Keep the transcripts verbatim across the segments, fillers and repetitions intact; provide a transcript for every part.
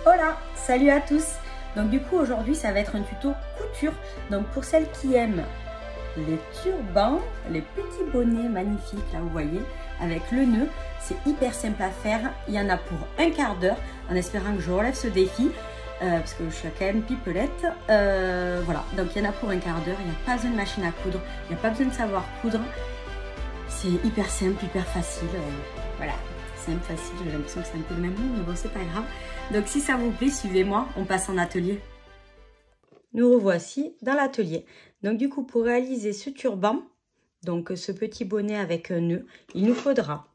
Hola, salut à tous. Donc du coup aujourd'hui ça va être un tuto couture. Donc pour celles qui aiment les turbans, les petits bonnets magnifiques là vous voyez avec le nœud, c'est hyper simple à faire. Il y en a pour un quart d'heure en espérant que je relève ce défi euh, parce que je suis quand même pipelette. Euh, voilà, donc il y en a pour un quart d'heure. Il n'y a pas besoin de machine à coudre, il n'y a pas besoin de savoir coudre. C'est hyper simple, hyper facile. Euh, voilà. Simple, facile, j'ai l'impression que c'est un peu le même mot, mais bon, c'est pas grave. Donc, si ça vous plaît, suivez-moi, on passe en atelier. Nous revoici dans l'atelier. Donc, du coup, pour réaliser ce turban, donc ce petit bonnet avec un nœud, il nous faudra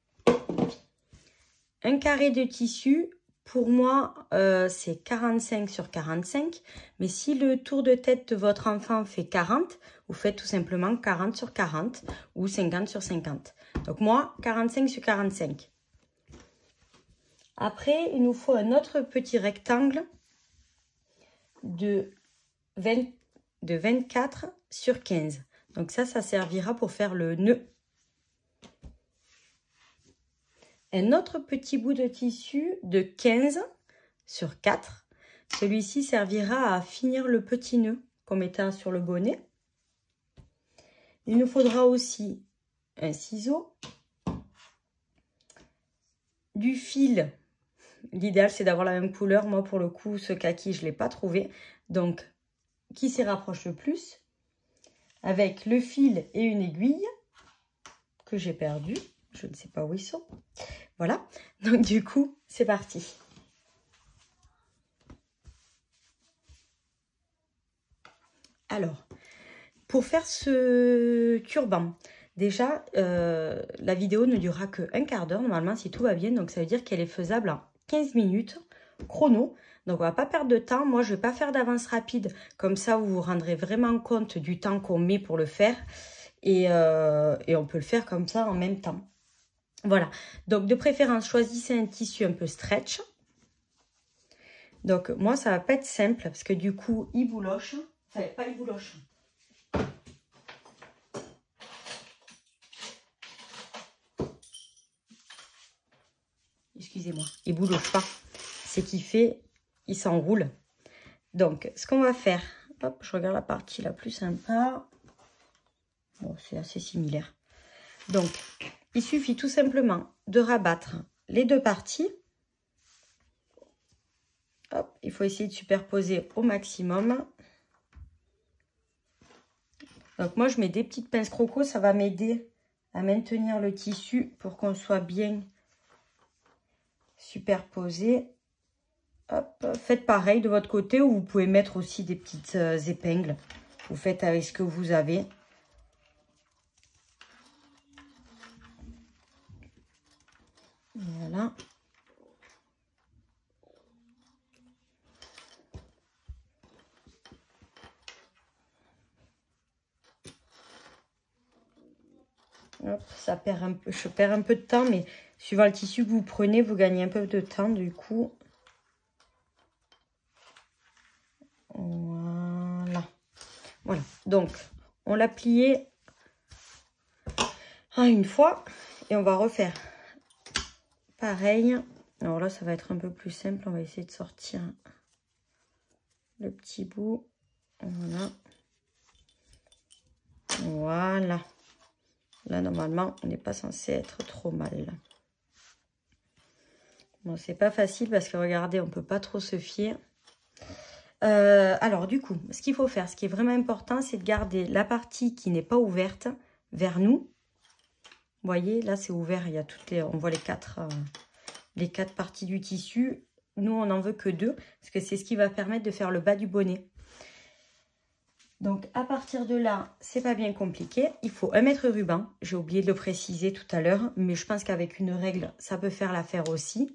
un carré de tissu. Pour moi, euh, c'est quarante-cinq sur quarante-cinq. Mais si le tour de tête de votre enfant fait quarante, vous faites tout simplement quarante sur quarante ou cinquante sur cinquante. Donc, moi, quarante-cinq sur quarante-cinq. Après, il nous faut un autre petit rectangle de, vingt, de vingt-quatre sur quinze. Donc ça, ça servira pour faire le nœud. Un autre petit bout de tissu de quinze sur quatre. Celui-ci servira à finir le petit nœud qu'on mettra sur le bonnet. Il nous faudra aussi un ciseau, du fil. L'idéal, c'est d'avoir la même couleur. Moi, pour le coup, ce kaki, je ne l'ai pas trouvé. Donc, qui s'y rapproche le plus? Avec le fil et une aiguille que j'ai perdu. Je ne sais pas où ils sont. Voilà. Donc, du coup, c'est parti. Alors, pour faire ce turban, déjà, euh, la vidéo ne durera que un quart d'heure, normalement, si tout va bien. Donc, ça veut dire qu'elle est faisable en quinze minutes chrono. Donc, on va pas perdre de temps. Moi, je vais pas faire d'avance rapide. Comme ça, vous vous rendrez vraiment compte du temps qu'on met pour le faire. Et, euh, et on peut le faire comme ça en même temps. Voilà. Donc, de préférence, choisissez un tissu un peu stretch. Donc, moi, ça va pas être simple parce que du coup, il bouloche. Enfin, pas il bouloche. Excusez-moi, il bouloche pas. C'est qu'il fait, il s'enroule. Donc, ce qu'on va faire, hop, je regarde la partie la plus sympa. Bon, c'est assez similaire. Donc, il suffit tout simplement de rabattre les deux parties. Hop, il faut essayer de superposer au maximum. Donc, moi, je mets des petites pinces croco. Ça va m'aider à maintenir le tissu pour qu'on soit bien superposé. Hop, faites pareil de votre côté ou vous pouvez mettre aussi des petites euh, épingles. Vous faites avec ce que vous avez. Voilà. Hop, ça perd un peu, je perds un peu de temps, mais suivant le tissu que vous prenez, vous gagnez un peu de temps du coup. Voilà. Voilà. Donc, on l'a plié à une fois et on va refaire pareil. Alors là, ça va être un peu plus simple. On va essayer de sortir le petit bout. Voilà. Voilà. Là, normalement, on n'est pas censé être trop mal. Bon, c'est pas facile parce que regardez, on peut pas trop se fier. Euh, alors, du coup, ce qu'il faut faire, ce qui est vraiment important, c'est de garder la partie qui n'est pas ouverte vers nous. Vous voyez, là, c'est ouvert. Il y a toutes les, on voit les quatre, euh, les quatre parties du tissu. Nous, on n'en veut que deux parce que c'est ce qui va permettre de faire le bas du bonnet. Donc, à partir de là, c'est pas bien compliqué. Il faut un mètre ruban. J'ai oublié de le préciser tout à l'heure, mais je pense qu'avec une règle, ça peut faire l'affaire aussi.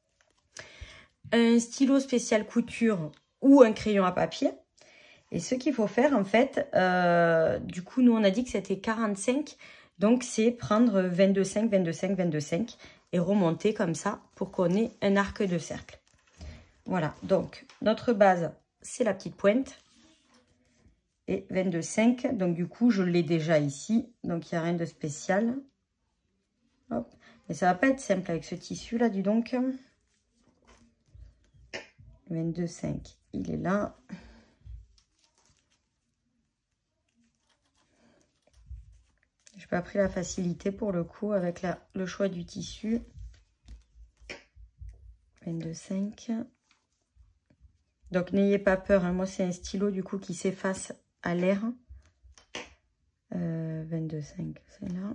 Un stylo spécial couture ou un crayon à papier. Et ce qu'il faut faire, en fait, euh, du coup, nous, on a dit que c'était quarante-cinq. Donc, c'est prendre vingt-deux virgule cinq, vingt-deux virgule cinq, vingt-deux virgule cinq et remonter comme ça pour qu'on ait un arc de cercle. Voilà. Donc, notre base, c'est la petite pointe. Et vingt-deux virgule cinq. Donc, du coup, je l'ai déjà ici. Donc, il n'y a rien de spécial. Hop. Mais ça va pas être simple avec ce tissu-là, dis donc. vingt-deux cinq, il est là. Je n'ai pas pris la facilité pour le coup avec la, le choix du tissu. vingt-deux cinq. Donc n'ayez pas peur, hein. Moi c'est un stylo du coup qui s'efface à l'air. Euh, vingt-deux cinq, c'est là.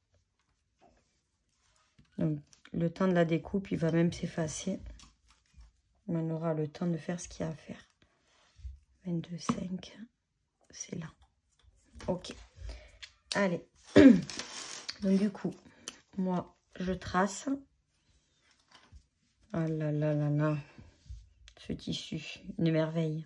Donc le temps de la découpe, il va même s'effacer. On aura le temps de faire ce qu'il y a à faire. vingt-deux cinq, c'est là. Ok. Allez. Donc du coup, moi je trace. Ah là là là là. Ce tissu, une merveille.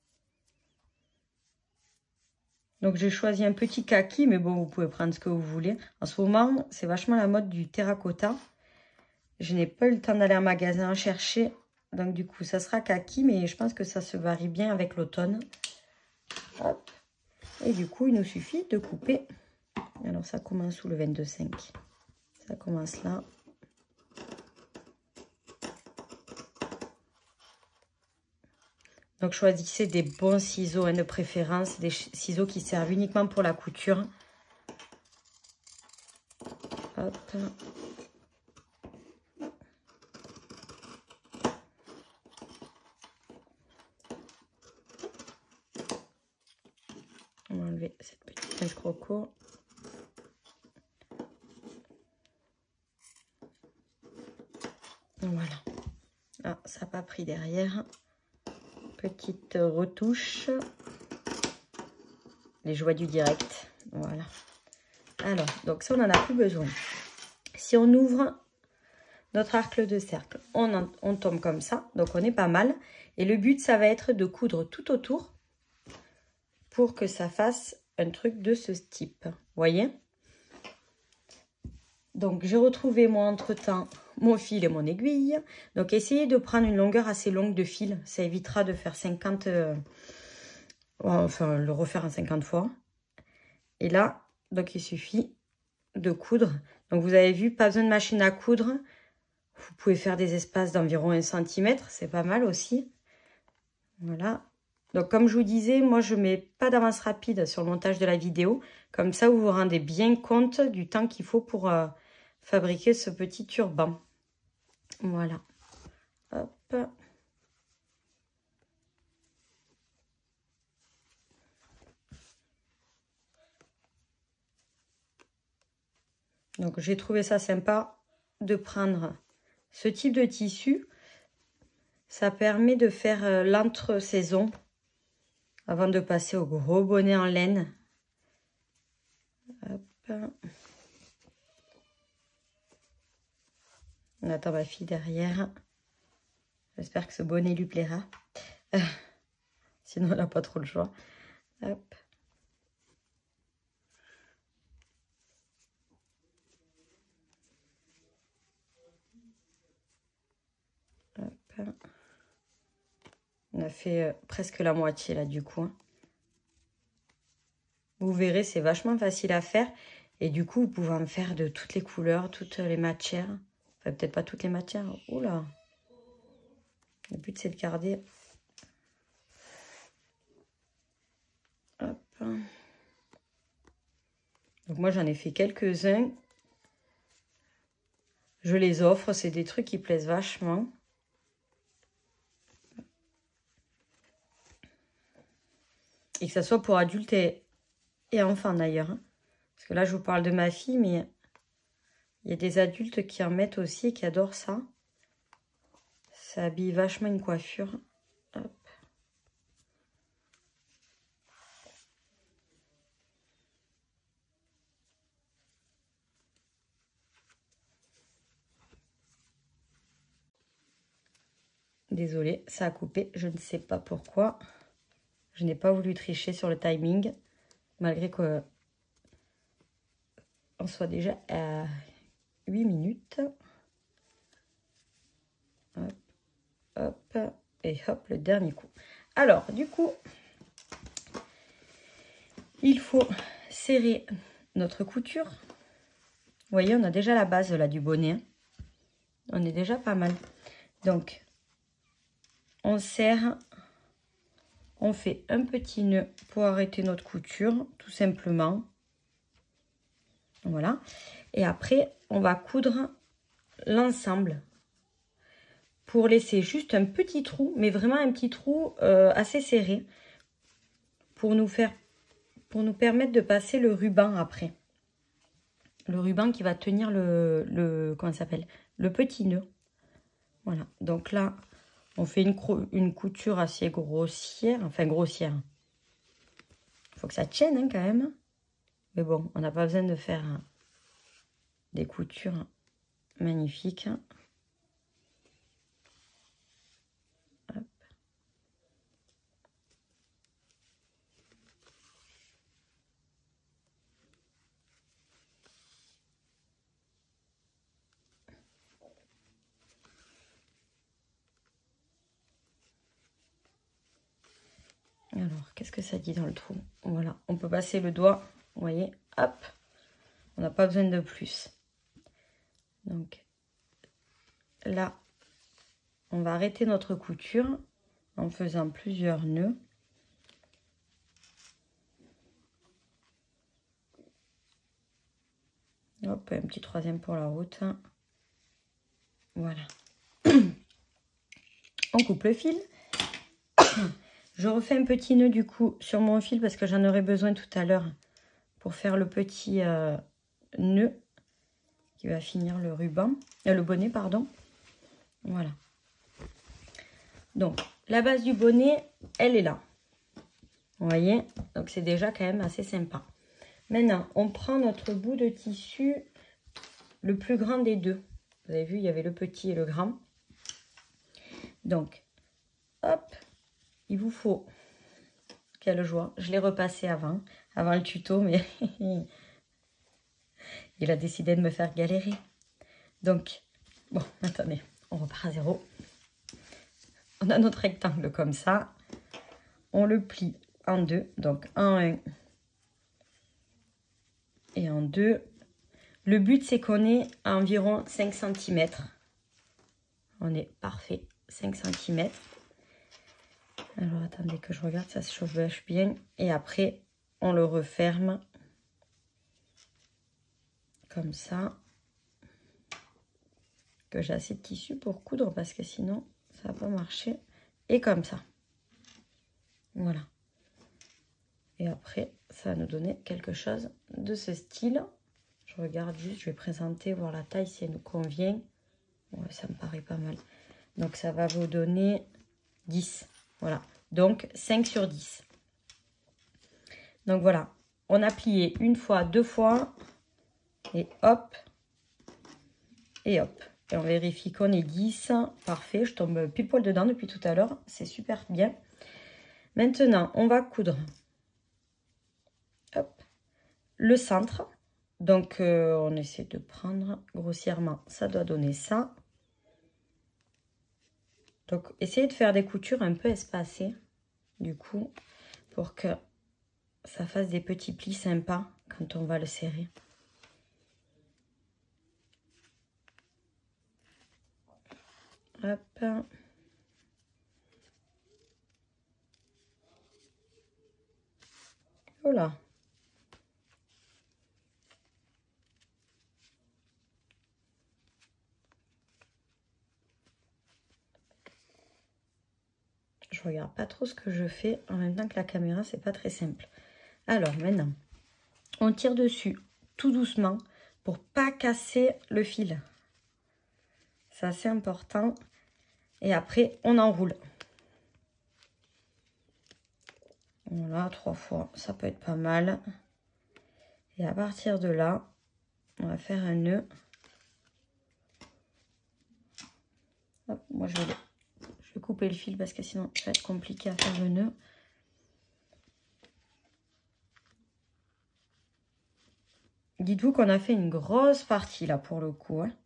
Donc j'ai choisi un petit kaki, mais bon, vous pouvez prendre ce que vous voulez. En ce moment, c'est vachement la mode du terracotta. Je n'ai pas eu le temps d'aller en magasin chercher. Donc du coup, ça sera kaki, mais je pense que ça se varie bien avec l'automne. Hop. Et du coup, il nous suffit de couper. Alors ça commence sous le vingt-deux cinq. Ça commence là. Donc choisissez des bons ciseaux, hein, de préférence, des ciseaux qui servent uniquement pour la couture. Hop. On va enlever cette petite pince croco. Voilà. Ah, ça n'a pas pris derrière. Petite retouche. Les joies du direct. Voilà. Alors, donc ça, on n'en a plus besoin. Si on ouvre notre arc de cercle, on, en, on tombe comme ça. Donc, on est pas mal. Et le but, ça va être de coudre tout autour pour que ça fasse un truc de ce type. Vous voyez? Donc, j'ai retrouvé, moi, entre-temps, mon fil et mon aiguille. Donc, essayez de prendre une longueur assez longue de fil. Ça évitera de faire cinquante... Euh, enfin, le refaire en cinquante fois. Et là, donc, il suffit de coudre. Donc, vous avez vu, pas besoin de machine à coudre. Vous pouvez faire des espaces d'environ un centimètre. C'est pas mal aussi. Voilà. Donc, comme je vous disais, moi, je ne mets pas d'avance rapide sur le montage de la vidéo. Comme ça, vous vous rendez bien compte du temps qu'il faut pour... Euh, fabriquer ce petit turban. Voilà. Hop. Donc, j'ai trouvé ça sympa de prendre ce type de tissu. Ça permet de faire euh, l'entre-saison avant de passer au gros bonnet en laine. Hop. On attend ma fille derrière. J'espère que ce bonnet lui plaira. Euh, sinon, elle n'a pas trop le choix. Hop. Hop. On a fait euh, presque la moitié là du coup. Vous verrez, c'est vachement facile à faire. Et du coup, vous pouvez en faire de toutes les couleurs, toutes les matières. Enfin, peut-être pas toutes les matières. Oula. Le but, c'est de garder. Hop. Donc, moi, j'en ai fait quelques-uns. Je les offre. C'est des trucs qui plaisent vachement. Et que ça soit pour adultes et, et enfants, d'ailleurs. Parce que là, je vous parle de ma fille, mais il y a des adultes qui en mettent aussi et qui adorent ça. Ça habille vachement une coiffure. Hop. Désolée, ça a coupé. Je ne sais pas pourquoi. Je n'ai pas voulu tricher sur le timing. Malgré qu'on soit déjà à huit minutes. Hop, hop, et hop, le dernier coup. Alors, du coup, il faut serrer notre couture. Vous voyez, on a déjà la base là du bonnet. On est déjà pas mal. Donc, on serre, on fait un petit nœud pour arrêter notre couture, tout simplement. Voilà. Et après, on va coudre l'ensemble pour laisser juste un petit trou, mais vraiment un petit trou euh, assez serré pour nous faire, pour nous permettre de passer le ruban après. Le ruban qui va tenir le, le comment ça s'appelle, le petit nœud. Voilà. Donc là, on fait une, une couture assez grossière, enfin grossière. Il faut que ça tienne hein, quand même. Mais bon, on n'a pas besoin de faire hein, des coutures magnifiques. Hop. Alors, qu'est-ce que ça dit dans le trou? Voilà, on peut passer le doigt, vous voyez, hop, on n'a pas besoin de plus. Donc, là, on va arrêter notre couture en faisant plusieurs nœuds. Hop, un petit troisième pour la route. Voilà. On coupe le fil. Je refais un petit nœud du coup sur mon fil parce que j'en aurai besoin tout à l'heure pour faire le petit euh, nœud qui va finir le ruban, euh, le bonnet pardon. Voilà. Donc la base du bonnet, elle est là. Vous voyez, donc c'est déjà quand même assez sympa. Maintenant, on prend notre bout de tissu le plus grand des deux. Vous avez vu, il y avait le petit et le grand. Donc, hop. Il vous faut, quelle joie, je l'ai repassé avant, avant le tuto, mais il a décidé de me faire galérer. Donc, bon, attendez, on repart à zéro. On a notre rectangle comme ça, on le plie en deux, donc en un et en deux. Le but, c'est qu'on ait à environ cinq centimètres. On est parfait, cinq centimètres. Alors, attendez que je regarde, ça se chevauche bien. Et après, on le referme. Comme ça. Que j'ai assez de tissu pour coudre parce que sinon, ça va pas marcher. Et comme ça. Voilà. Et après, ça va nous donner quelque chose de ce style. Je regarde juste, je vais présenter, voir la taille si elle nous convient. Ouais, ça me paraît pas mal. Donc, ça va vous donner dix. Voilà, donc cinq sur dix. Donc voilà, on a plié une fois, deux fois, et hop, et hop. Et on vérifie qu'on est dix. Parfait, je tombe pile poil dedans depuis tout à l'heure. C'est super bien. Maintenant, on va coudre hop, le centre. Donc, euh, on essaie de prendre grossièrement. Ça doit donner ça. Donc, essayez de faire des coutures un peu espacées, du coup, pour que ça fasse des petits plis sympas quand on va le serrer. Hop. Voilà. Je regarde pas trop ce que je fais en même temps que la caméra, c'est pas très simple. Alors maintenant, on tire dessus tout doucement pour pas casser le fil. C'est assez important. Et après, on enroule. Voilà, trois fois, ça peut être pas mal. Et à partir de là, on va faire un nœud. Hop, moi, je vais, je vais couper le fil parce que sinon, ça va être compliqué à faire le nœud. Dites-vous qu'on a fait une grosse partie là pour le coup. Hein.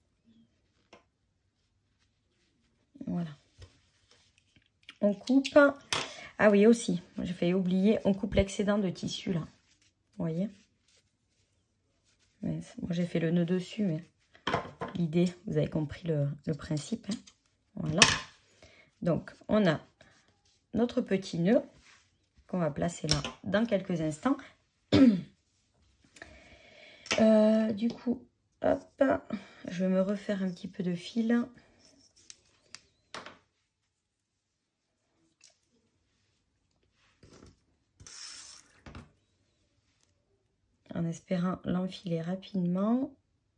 Voilà. On coupe. Ah oui, aussi, j'ai failli oublier, on coupe l'excédent de tissu là. Vous voyez? Mais, moi j'ai fait le nœud dessus, mais l'idée, vous avez compris le, le principe. Hein. Voilà. Donc, on a notre petit nœud qu'on va placer là dans quelques instants. euh, du coup, hop, je vais me refaire un petit peu de fil. En espérant l'enfiler rapidement.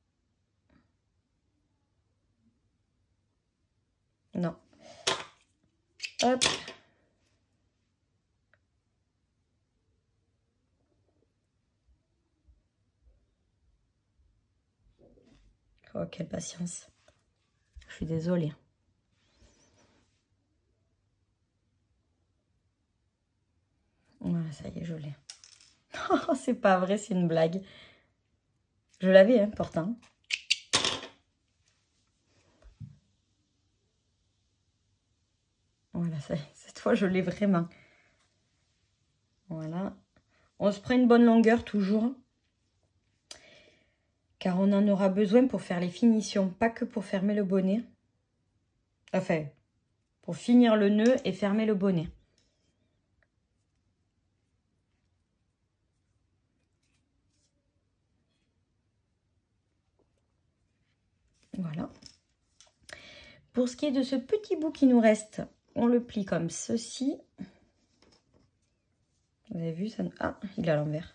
Non. Hop. Oh, quelle patience. Je suis désolée. Voilà, ça y est, je l'ai. Oh, c'est pas vrai, c'est une blague. Je l'avais, hein, pourtant. Voilà, ça, cette fois, je l'ai vraiment. Voilà. On se prend une bonne longueur, toujours. Car on en aura besoin pour faire les finitions, pas que pour fermer le bonnet. Enfin, pour finir le nœud et fermer le bonnet. Voilà. Pour ce qui est de ce petit bout qui nous reste, on le plie comme ceci. Vous avez vu ça? Ah, il est à l'envers.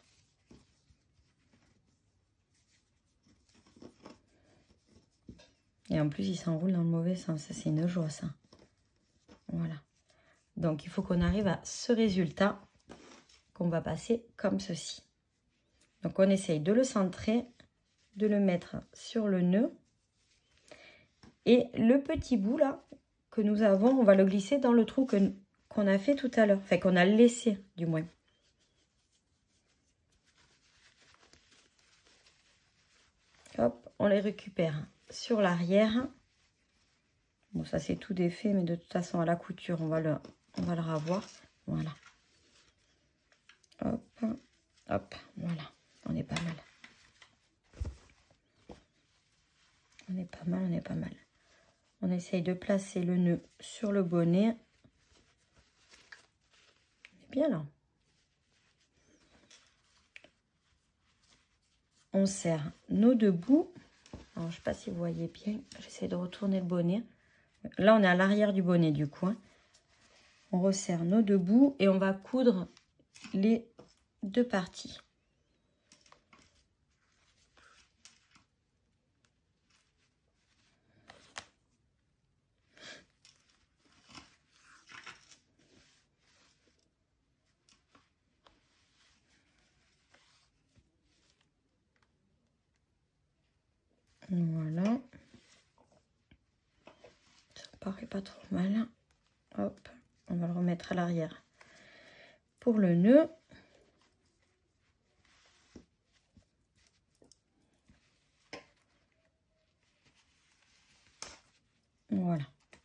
Et en plus, il s'enroule dans le mauvais sens. Ça, c'est une joie, ça. Voilà. Donc, il faut qu'on arrive à ce résultat qu'on va passer comme ceci. Donc, on essaye de le centrer, de le mettre sur le nœud. Et le petit bout, là, que nous avons, on va le glisser dans le trou que, qu'on a fait tout à l'heure. Enfin, qu'on a laissé, du moins. Hop, on les récupère sur l'arrière. Bon, ça c'est tout défait, mais de toute façon à la couture, on va le, on va le ravoir. Voilà. Hop, hop, voilà. On est pas mal. On est pas mal, on est pas mal. On essaye de placer le nœud sur le bonnet. On est bien là. On serre nos deux bouts. Alors, je ne sais pas si vous voyez bien. J'essaie de retourner le bonnet. Là, on est à l'arrière du bonnet, du coup. Hein. On resserre nos deux bouts et on va coudre les deux parties. Voilà. Ça paraît pas trop mal. Hop, on va le remettre à l'arrière pour le nœud. Voilà.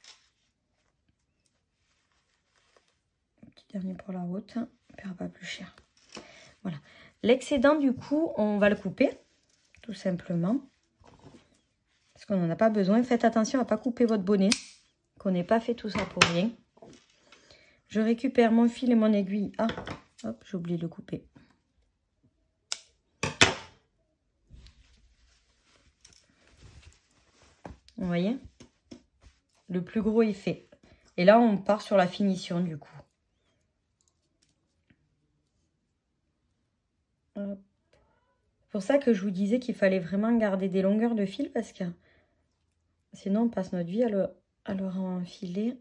Un petit dernier pour la haute, on ne paiera pas plus cher. Voilà. L'excédent, du coup, on va le couper, tout simplement. Parce qu'on n'en a pas besoin. Faites attention à ne pas couper votre bonnet, qu'on n'ait pas fait tout ça pour rien. Je récupère mon fil et mon aiguille. Ah, hop, j'ai oublié de le couper. Vous voyez? Le plus gros est fait. Et là, on part sur la finition, du coup. Hop. C'est pour ça que je vous disais qu'il fallait vraiment garder des longueurs de fil, parce que sinon, on passe notre vie à le, à le renfiler.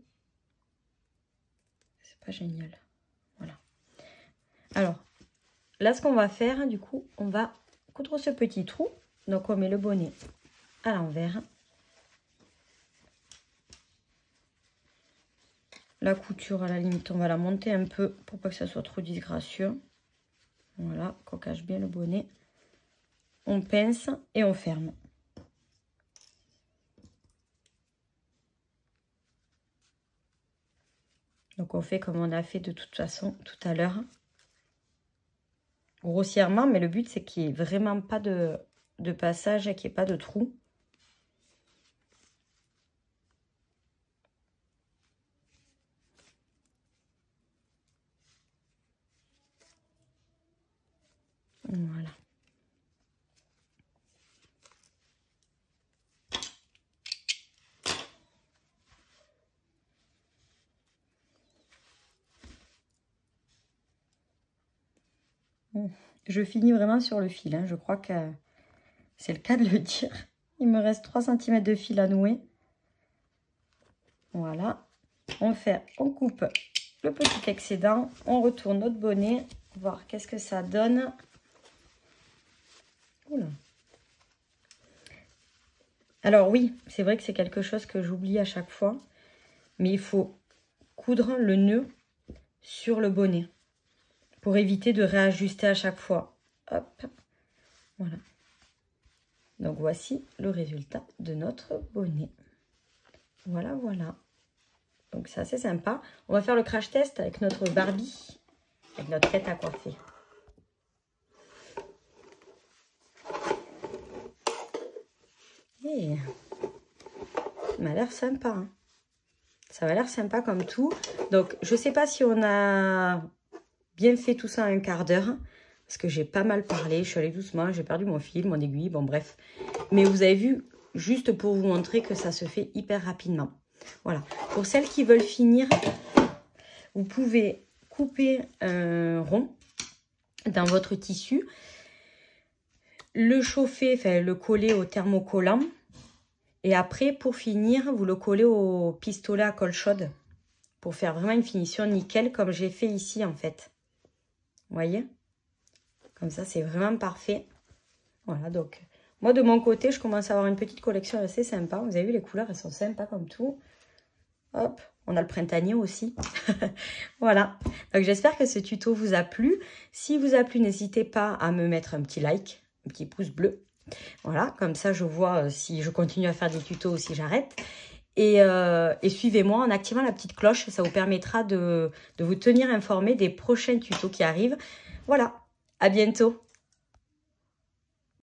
C'est pas génial. Voilà. Alors, là, ce qu'on va faire, du coup, on va coudre ce petit trou. Donc, on met le bonnet à l'envers. La couture, à la limite, on va la monter un peu pour pas que ça soit trop disgracieux. Voilà, qu'on cache bien le bonnet. On pince et on ferme. Donc, on fait comme on a fait de toute façon tout à l'heure. Grossièrement, mais le but, c'est qu'il n'y ait vraiment pas de, de passage et qu'il n'y ait pas de trou. Voilà. Je finis vraiment sur le fil, hein. Je crois que c'est le cas de le dire. Il me reste trois centimètres de fil à nouer. Voilà. On fait, on coupe le petit excédent. On retourne notre bonnet. Voir qu'est-ce que ça donne. Oula. Alors oui, c'est vrai que c'est quelque chose que j'oublie à chaque fois. Mais il faut coudre le nœud sur le bonnet. Pour éviter de réajuster à chaque fois. Hop. Voilà. Donc voici le résultat de notre bonnet. Voilà, voilà. Donc c'est assez sympa. On va faire le crash test avec notre Barbie. Avec notre tête à coiffer. Et ça m'a l'air sympa. Hein. Ça m'a l'air sympa comme tout. Donc je ne sais pas si on a bien fait tout ça en un quart d'heure. Parce que j'ai pas mal parlé. Je suis allée doucement. J'ai perdu mon fil, mon aiguille. Bon bref. Mais vous avez vu, juste pour vous montrer que ça se fait hyper rapidement. Voilà. Pour celles qui veulent finir, vous pouvez couper un rond dans votre tissu, le chauffer, enfin le coller au thermocollant et après pour finir vous le collez au pistolet à colle chaude pour faire vraiment une finition nickel comme j'ai fait ici en fait. Vous voyez? Comme ça c'est vraiment parfait. Voilà, donc moi de mon côté je commence à avoir une petite collection assez sympa. Vous avez vu les couleurs, elles sont sympas comme tout. Hop, on a le printanier aussi. Voilà. Donc j'espère que ce tuto vous a plu. Si vous a plu, n'hésitez pas à me mettre un petit like, un petit pouce bleu. Voilà, comme ça je vois si je continue à faire des tutos ou si j'arrête. Et, euh, et suivez-moi en activant la petite cloche. Ça vous permettra de, de vous tenir informé des prochains tutos qui arrivent. Voilà, à bientôt.